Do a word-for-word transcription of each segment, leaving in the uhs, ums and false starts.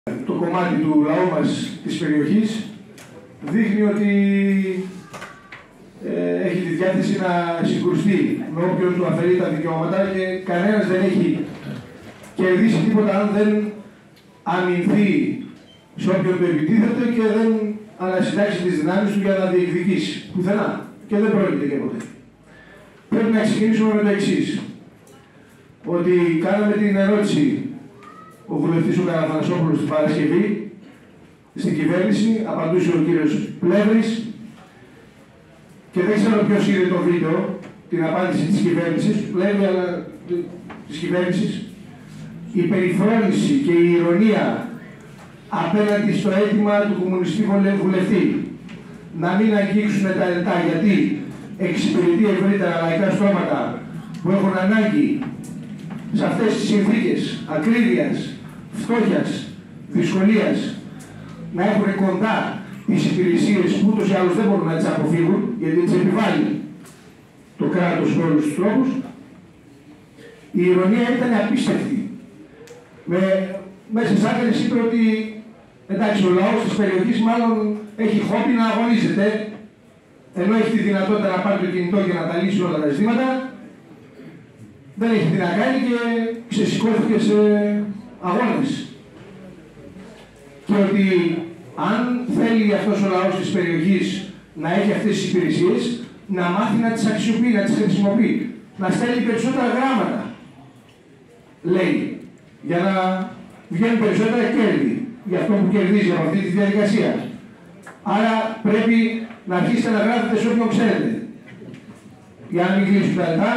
Το κομμάτι του λαού μας της περιοχής δείχνει ότι ε, έχει τη διάθεση να συγκρουστεί με όποιον του αφαιρεί τα δικαιώματα και κανένας δεν έχει κερδίσει τίποτα αν δεν αμυνθεί σε όποιον του επιτίθεται και δεν ανασυντάξει τις δυνάμεις του για να διεκδικήσει. Πουθενά. Και δεν πρόκειται και ποτέ. Πρέπει να ξεκινήσουμε με το εξής. Ότι κάναμε την ερώτηση ο βουλευτής ο Καραθανασόπουλος την Παρασκευή στην κυβέρνηση, απαντούσε ο κύριος Πλεύρης και δεν ξέρω ποιος είδε το βίντεο, την απάντηση της κυβέρνησης, Πλεύρη, αλλά της κυβέρνησης. Η περιφρόνηση και η ηρωνία απέναντι στο αίτημα του κομμουνιστή βουλευτή να μην αγγίξουν τα ΕΛΤΑ γιατί εξυπηρετεί ευρύτερα λαϊκά στρώματα που έχουν ανάγκη σε αυτές τις συνθήκες ακρίβειας, φτώχειας, δυσκολίας να έχουν κοντά τις υπηρεσίες που ούτως ή άλλως δεν μπορούν να τις αποφύγουν γιατί τις επιβάλλει το κράτος με όλους τους τρόπους. Η ηρωνία ήταν απίστευτη. Με, μέσα στις άκρες είπε ότι εντάξει, ο λαός της περιοχής μάλλον έχει χόμπι να αγωνίζεται ενώ έχει τη δυνατότητα να πάρει το κινητό και να τα λύσει όλα τα ζητήματα. Δεν έχει τι να κάνει και ξεσηκώθηκε σε αγώνες. Και ότι αν θέλει αυτός ο λαός της περιοχής να έχει αυτές τις υπηρεσίες, να μάθει να τις αξιοποιεί, να τις χρησιμοποιεί, να στέλνει περισσότερα γράμματα, λέει, για να βγαίνουν περισσότερα κέρδη για αυτό που κερδίζει από αυτή τη διαδικασία. Άρα πρέπει να αρχίσετε να γράφετε σε όποιον ξέρετε. Για να μην κλείσουν τα λεπτά.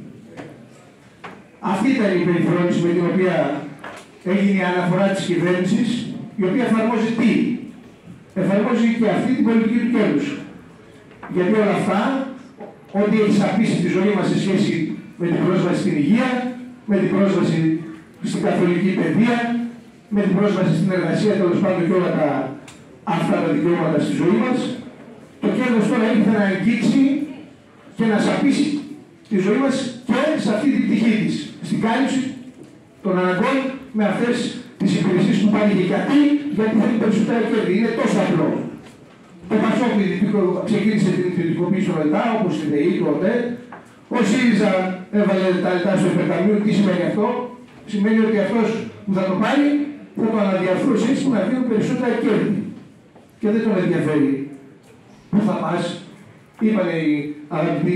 Αυτή ήταν η περιφρόνηση με την οποία έγινε η αναφορά της κυβέρνησης, η οποία εφαρμόζει τι? Εφαρμόζει και αυτή την πολιτική του κέρδους. Γιατί όλα αυτά, ό,τι έχει σαπίσει τη ζωή μας σε σχέση με την πρόσβαση στην υγεία, με την πρόσβαση στην καθολική παιδεία, με την πρόσβαση στην εργασία, τέλος πάντων και όλα τα, αυτά τα δικαιώματα στη ζωή μας, το κέρδος τώρα ήρθε να αγγίξει και να σαπίσει τη ζωή μας και σε αυτή την πτυχή της, στην κάλυψη των αναγκών με αυτές τις υπηρεσίες που πάνε και γιατί, γιατί θέλει περισσότερα κέρδη. Είναι τόσο απλό. Το Πασόκ ξεκίνησε την ιδιωτικοποίηση των ΕΛΤΑ, όπως η ΔΕΗ, το ΟΤΕ. Ο ΣΥΡΙΖΑ έβαλε τα ΕΛΤΑ στο υπερταμείο. Τι σημαίνει αυτό? Σημαίνει ότι αυτός που θα το πάρει θα το αναδιαρθρώσει έτσι που να δίνουν περισσότερα κέρδη. Και δεν τον ενδιαφέρει πού θα πας. Είπανε οι αγαπητοί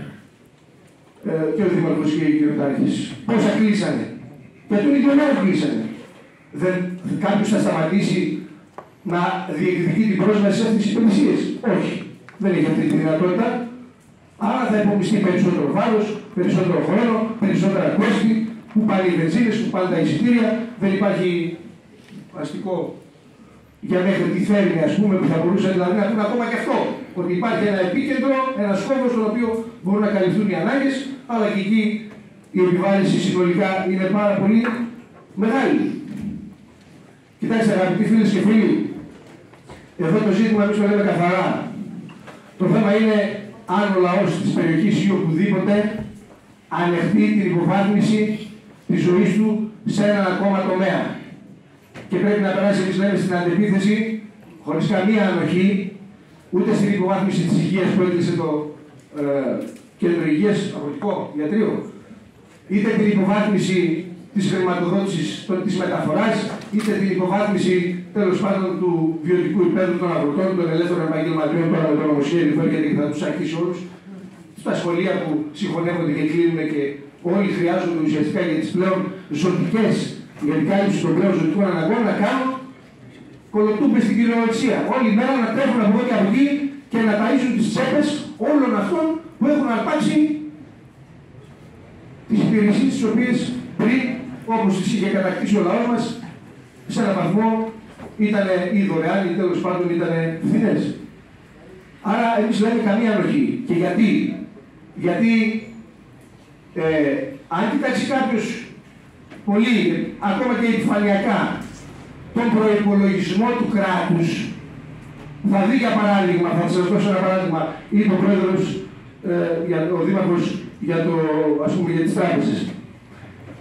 ε, και ο Δήμαρχος και οι κυριοτάρχες. Πόσα κλείσανε. Για τον ίδιο λόγο κλείσανε. Δεν, κάποιος θα σταματήσει να διεκδικεί την πρόσβαση σε αυτές τις υπηρεσίες? Όχι. Δεν έχει αυτή τη δυνατότητα. Άρα θα υπομειστεί περισσότερο βάρος, περισσότερο χρόνο, περισσότερα κόστη, που πάλι οι βενζίνες, που πάλι τα εισιτήρια. Δεν υπάρχει αστικό για μέχρι τη θέρμη, ας πούμε, που θα μπορούσε δηλαδή να πούμε ακόμα και αυτό. Ότι υπάρχει ένα επίκεντρο, ένα σκόπος στον οποίο μπορούν να καλυφθούν οι ανάγκες, αλλά και εκεί η επιβάρυνση συνολικά είναι πάρα πολύ μεγάλη. Κοιτάξτε, αγαπητοί φίλες και φίλοι, εδώ το ζήτημα εμείς το λέμε καθαρά. Το θέμα είναι αν ο λαός της περιοχής ή οπουδήποτε ανεχτεί την υποβάθμιση της ζωής του σε έναν ακόμα τομέα. Και πρέπει να περάσει, εμείς λέμε, στην αντεπίθεση, χωρίς καμία ανοχή, ούτε στην υποβάθμιση της υγείας που έκλεισε το ε, κέντρο υγείας, αγροτικό ιατρείο, είτε την υποβάθμιση της χρηματοδότησης της μεταφοράς, είτε την υποβάθμιση τέλος πάντων του βιωτικού υπέδρου των αγροτών, των ελεύθερων επαγγελματιών, τώρα με το νομοσχέδιο έρχεται και θα τους αρχίσει όλους. Στα σχολεία που συγχωνεύονται και κλείνουν και όλοι χρειάζονται ουσιαστικά για τις πλέον ζωτικές, για την κάλυψη των πλέον ζωτικών αναγκών, να κάνουν κολοτούμπες στην κυριολεξία. Όλη η μέρα να τρέχουν από εδώ και από εκεί και να ταΐζουν τις τσέπες όλων αυτών που έχουν αρπάξει τις υπηρεσίες τις οποίες πριν, όπως τις είχε κατακτήσει ο λαός μας, σε έναν βαθμό ήταν ή δωρεάν ή τέλος πάντων ήταν φθηνές. Άρα εμείς λέμε καμία ανοχή. Και γιατί? Γιατί ε, αν κοιτάξει κάποιος πολύ, ακόμα και επιφανειακά, τον προϋπολογισμό του κράτους, θα δει για παράδειγμα, θα σας δώσω ένα παράδειγμα, είπε ο πρόεδρος, ε, για, ο Δήμαρχος για, το, ας πούμε, για τις τράπεζες.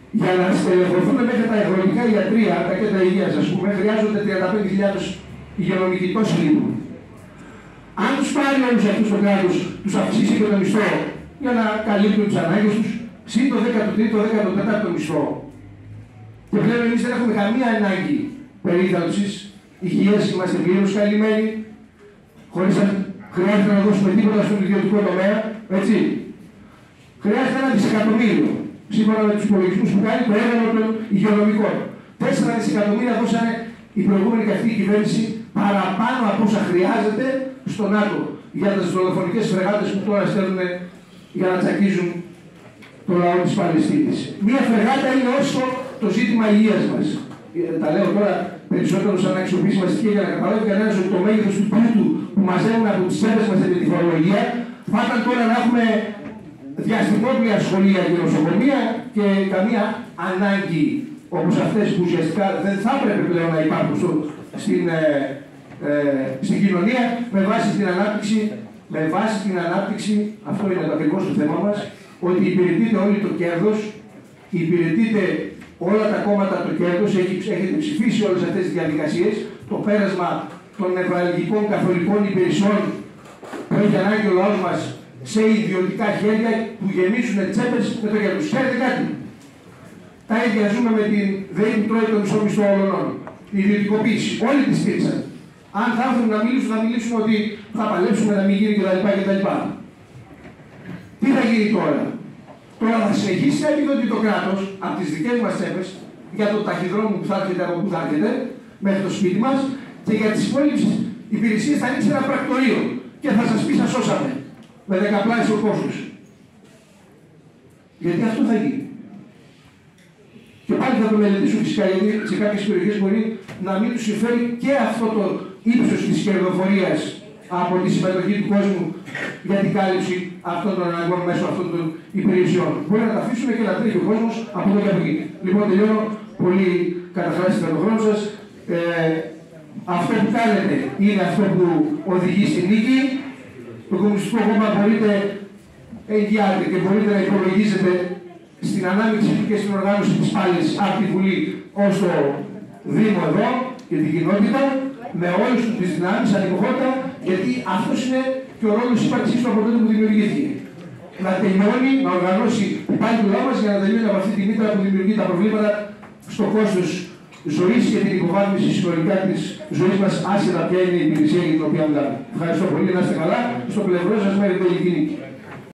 Για να στελεχωθούν μέχρι τα αγροτικά ιατρεία, τα κέντρα υγείας, ας πούμε, χρειάζονται τριάντα πέντε χιλιάδες υγειονομικοί. Τόσοι λείπουν. Αν τους πάρει όλους αυτούς το κράτος, τους αυξήσει και το μισθό για να καλύπτουν τις ανάγκες τους, συν το δέκατο τρίτο δέκατο τέταρτο μισθό. Και πλέον εμείς δεν έχουμε καμία ανάγκη περίθαλψης, υγείας, είμαστε πλήρως καλυμμένοι, χωρίς να χρειάζεται να δώσουμε τίποτα στον ιδιωτικό τομέα, έτσι. Χρειάζεται ένα δισεκατομμύριο, σύμφωνα με τους υπολογισμούς που κάνει το έργο των υγειονομικών. Τέσσερα δισεκατομμύρια δώσανε η προηγούμενη καυτή κυβέρνηση παραπάνω από όσα χρειάζεται στο ΝΑΤΟ για τις δολοφονικές φρεγάτες που τώρα στέλνουν για να τσακίζουν το λαό της Παλαιστίνης. Μία φρεγάτα είναι όσο το ζήτημα υγείας μας. Τα λέω τώρα περισσότερο σαν αξιοποιήσιμα στοιχεία για να καταλάβει κανένας ότι το μέγεθος του πλούτου που μαζεύουν από τις τσέπες μας με τη φορολογία θα ήταν τώρα να έχουμε διαστημόπλια σχολεία και νοσοκομεία και καμία ανάγκη όπως αυτές που ουσιαστικά δεν θα έπρεπε πλέον να υπάρχουν στο, στην, ε, ε, στην κοινωνία με βάση την ανάπτυξη, με βάση την ανάπτυξη, αυτό είναι το ακριβώς το θέμα μας, ότι υπηρετείται όλο το κέρδος, υπηρετείται όλα τα κόμματα το κέρδος, έχετε ψηφίσει όλες αυτές τις διαδικασίες, το πέρασμα των νευραλγικών καθολικών υπηρεσιών που έχει ανάγκη ο λαός μας σε ιδιωτικά χέρια που γεμίσουν τσέπες με το κέρδος. Ξέρετε κάτι, τα ίδια ζούμε με την ΔΕΗ που τρώει το μισό μισθό όλων. Η ιδιωτικοποίηση, όλοι τη στήριξαν. Αν θα έρθουν να μιλήσουν, να μιλήσουν ότι θα παλέψουμε να μην γίνει κτλ. Τι θα γίνει τώρα? Τώρα θα συνεχίσει να επιδοτεί το κράτος από τις δικές μας τσέπες για το ταχυδρόμο που θα έρχεται από που θα έρχεται μέχρι το σπίτι μας και για τις υπόλοιπες υπηρεσίες θα ανοίξει ένα πρακτορείο και θα σας πει σας σώσαμε με δεκαπλάσιο κόστος. Γιατί αυτό θα γίνει. Και πάλι θα το μελετήσουν φυσικά γιατί σε κάποιες περιοχές μπορεί να μην τους συμφέρει και αυτό το ύψος της κερδοφορίας από τη συμμετοχή του κόσμου για την κάλυψη αυτών των αναγκών μέσω αυτών των υπηρεσιών. Μπορεί να τα αφήσουμε και να τρέχει ο κόσμος από εδώ και από εκεί. Λοιπόν, τελειώνω. Πολύ καταχράσετε τον χρόνο σας. Ε, αυτό που κάνετε είναι αυτό που οδηγεί στη νίκη. Το Κομμουνιστικό Κόμμα μπορείτε εγγυάται και μπορείτε να υπολογίζετε στην ανάμειξη και στην οργάνωση της πάλης από τη Βουλή ως το Δήμο εδώ και την κοινότητα, με όλες τις δυνάμεις, ανυποχότητα, γιατί αυτός είναι και ο ρόλος ύπαρξης του από τότε που δημιουργήθηκε. Να τελειώνει, να οργανώσει πάλι το λαό μας για να τελειώνει από αυτή τη μήτρα που δημιουργεί τα προβλήματα στο κόστος ζωής και την υποβάθμιση συνολικά της ζωής μας, άσχετα ποια είναι η υπηρεσία για την οποία μιλάμε. Ευχαριστώ πολύ, να είστε καλά. Στο πλευρό σας μέχρι τελική νίκη.